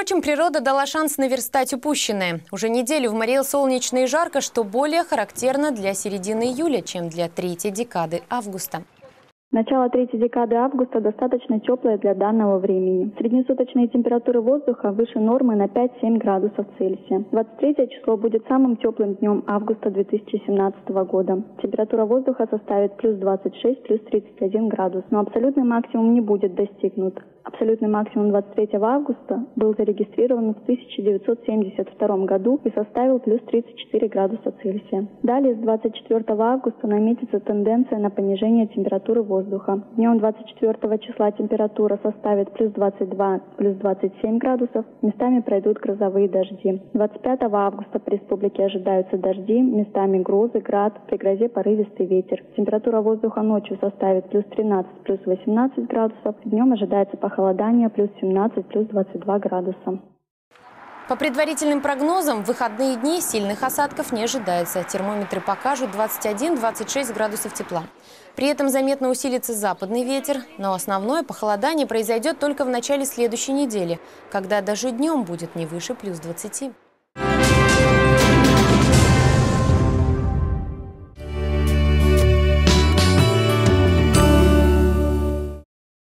Впрочем, природа дала шанс наверстать упущенное. Уже неделю в Марий Эл солнечно и жарко, что более характерно для середины июля, чем для третьей декады августа. Начало третьей декады августа достаточно теплое для данного времени. Среднесуточные температуры воздуха выше нормы на 5-7 градусов Цельсия. 23 число будет самым теплым днем августа 2017 года. Температура воздуха составит плюс 26, плюс 31 градус. Но абсолютный максимум не будет достигнут. Абсолютный максимум 23 августа был зарегистрирован в 1972 году и составил плюс 34 градуса Цельсия. Далее с 24 августа наметится тенденция на понижение температуры воздуха. Днем 24 числа температура составит плюс 22, плюс 27 градусов. Местами пройдут грозовые дожди. 25 августа по республике ожидаются дожди, местами грозы, град, при грозе порывистый ветер. Температура воздуха ночью составит плюс 13, плюс 18 градусов. Днем ожидается похолодание плюс 17, плюс 22 градуса. По предварительным прогнозам, в выходные дни сильных осадков не ожидается. Термометры покажут 21-26 градусов тепла. При этом заметно усилится западный ветер, но основное похолодание произойдет только в начале следующей недели, когда даже днем будет не выше плюс 20.